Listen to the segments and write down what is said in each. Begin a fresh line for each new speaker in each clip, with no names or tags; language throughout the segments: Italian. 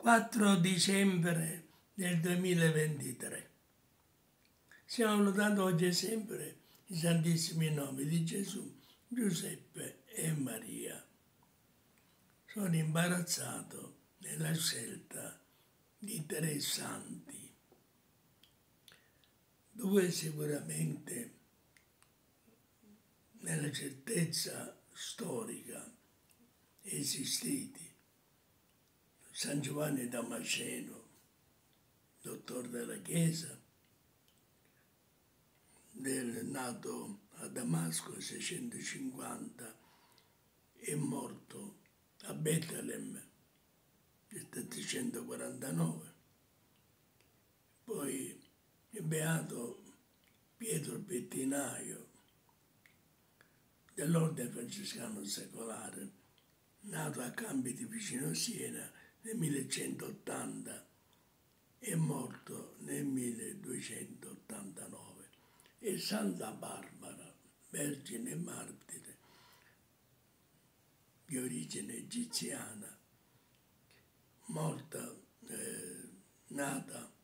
4 dicembre del 2023. Stiamo lodando oggi e sempre i santissimi nomi di Gesù, Giuseppe e Maria. Sono imbarazzato nella scelta di 3 santi. 2 sicuramente nella certezza storica esistiti. San Giovanni Damasceno, dottor della Chiesa, nato a Damasco 650 e morto a Betlemme nel 749. Poi il beato Pietro Pettinaio dell'ordine francescano secolare, nato a Campi di vicino Siena nel 1180 e morto nel 1289. E Santa Barbara, vergine e martire di origine egiziana, nata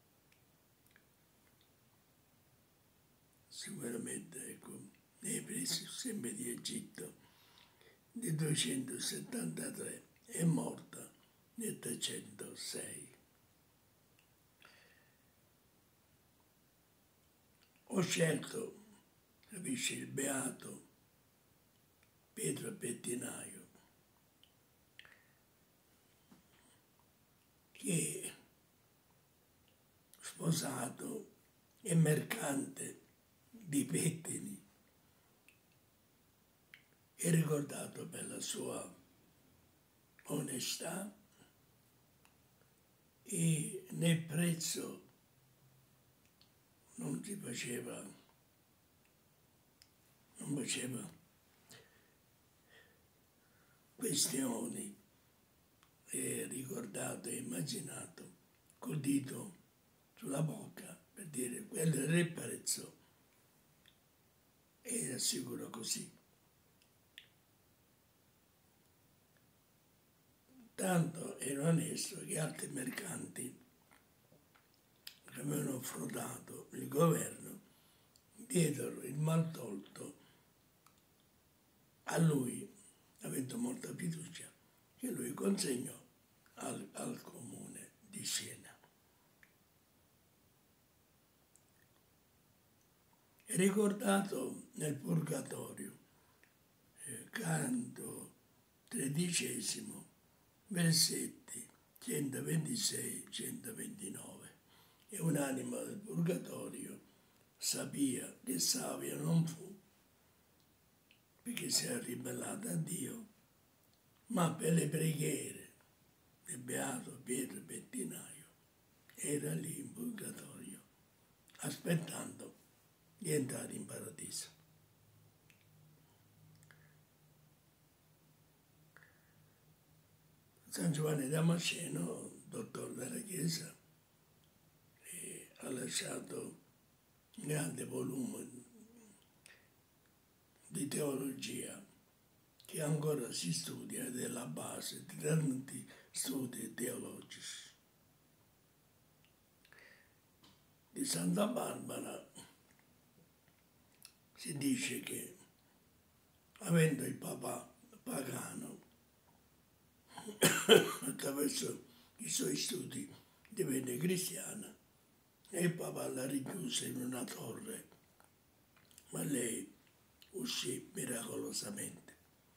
sicuramente nei pressi sempre di Egitto nel 273 e morta nel 306. Ho scelto, capisci, il beato Pietro Pettinaio, che sposato e mercante di pettini, è ricordato per la sua onestà e nel prezzo non faceva questioni, è ricordato e immaginato col dito sulla bocca per dire quello era il prezzo, e assicuro così. Tanto era onesto che altri mercanti che avevano frodato il governo diedero il maltolto a lui, avendo molta fiducia, che lui consegnò al comune di Siena. È ricordato nel Purgatorio, canto 13, versetti 126-129. E un'anima del Purgatorio sapeva che savia non fu, perché si era ribellata a Dio, ma per le preghiere del beato Pietro Pettinaio era lì in Purgatorio, aspettando di entrare in paradiso. San Giovanni Damasceno, dottor della Chiesa, ha lasciato un grande volume di teologia che ancora si studia ed è la base di tanti studi teologici. Di Santa Barbara si dice che, avendo il Papa pagano, attraverso i suoi studi divenne cristiana e il Papa la rinchiuse in una torre, ma lei uscì miracolosamente.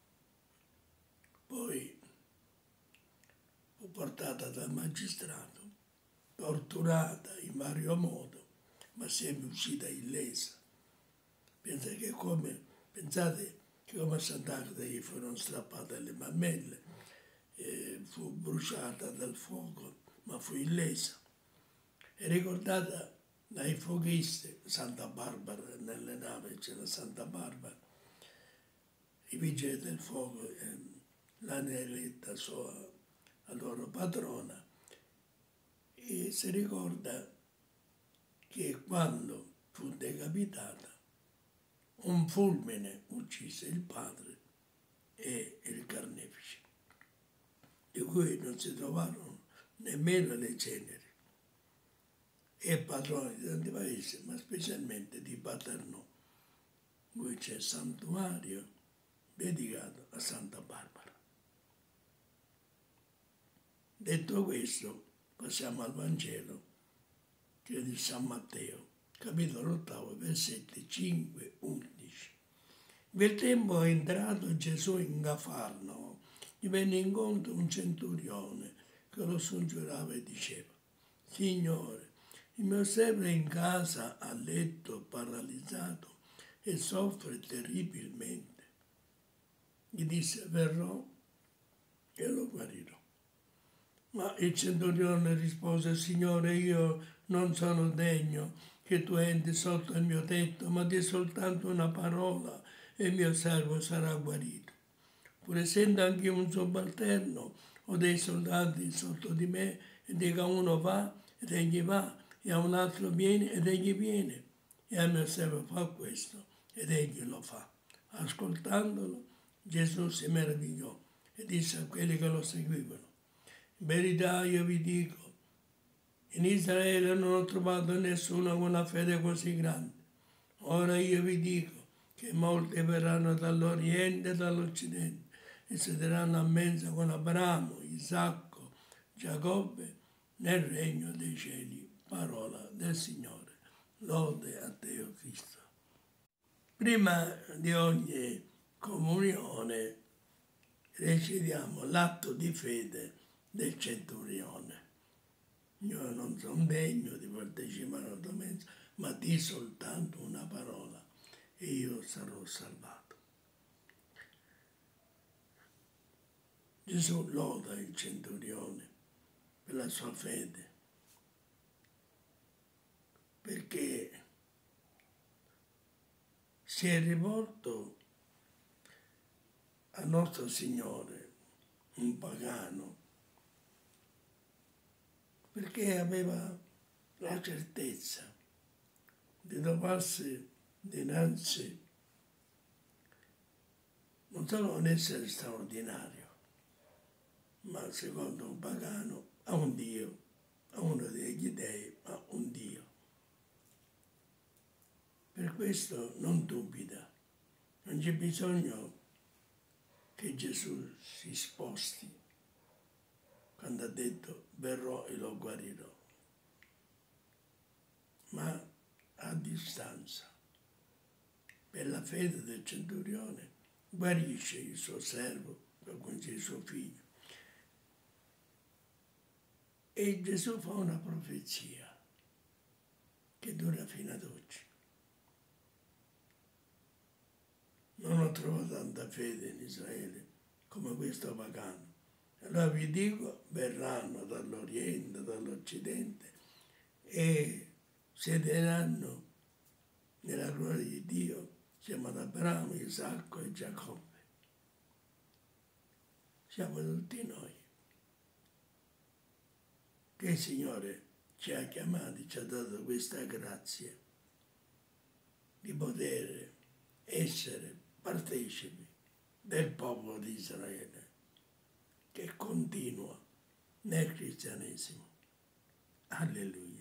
Poi fu portata dal magistrato, torturata in vario modo, ma sempre uscita illesa. Pensate che come a Sant'Agata gli furono strappate le mammelle, fu bruciata dal fuoco, ma fu illesa. È ricordata dai foghisti, Santa Barbara, nelle navi c'era Santa Barbara, i vigili del fuoco, l'hanno eletta sua la loro padrona, e si ricorda che quando fu decapitata un fulmine uccise il padre e il carnefice, di cui non si trovarono nemmeno le ceneri. È padrone di tanti paesi, ma specialmente di Paternò, dove c'è santuario dedicato a Santa Barbara. Detto questo, passiamo al Vangelo, che è di San Matteo, capitolo 8, versetti 5-11. Quel tempo è entrato Gesù in Cafarnao, gli venne incontro un centurione che lo scongiurava e diceva: Signore, il mio servo è in casa a letto, paralizzato e soffre terribilmente. Gli disse: verrò e lo guarirò. Ma il centurione rispose: Signore, io non sono degno che tu entri sotto il mio tetto, ma di soltanto una parola e il mio servo sarà guarito. Pur essendo anch'io un subalterno, ho dei soldati sotto di me, e dica a uno va ed egli va, e a un altro viene ed egli viene, e al mio servo fa questo ed egli lo fa. Ascoltandolo, Gesù si meravigliò e disse a quelli che lo seguivano: in verità io vi dico, in Israele non ho trovato nessuno con una fede così grande. Ora io vi dico che molti verranno dall'Oriente e dall'Occidente e siederanno a mensa con Abramo, Isacco, Giacobbe nel regno dei cieli. Parola del Signore. Lode a Dio Cristo. Prima di ogni comunione recitiamo l'atto di fede del centurione. Io non sono degno di partecipare alla tua mensa, ma di soltanto una parola e io sarò salvato. Gesù loda il centurione per la sua fede, perché si è rivolto al nostro Signore, un pagano, perché aveva la certezza di trovarsi dinanzi non solo a un essere straordinario, ma secondo un pagano a un Dio, a uno degli dei, ma un Dio. Per questo non dubita, non c'è bisogno che Gesù si sposti quando ha detto verrò e lo guarirò, ma a distanza. Per la fede del centurione guarisce il suo servo, quindi il suo figlio. E Gesù fa una profezia che dura fino ad oggi. Non ho trovato tanta fede in Israele come questo pagano. Allora vi dico, verranno dall'Oriente, dall'Occidente e siederanno nella gloria di Dio. Siamo ad Abramo, Isacco e Giacobbe. Siamo tutti noi. Che il Signore ci ha chiamati, ci ha dato questa grazia di poter essere partecipi del popolo di Israele che continua nel cristianesimo. Alleluia.